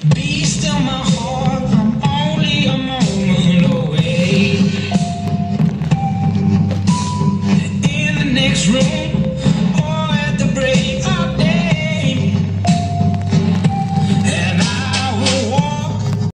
Be still my heart, I'm only a moment away. In the next room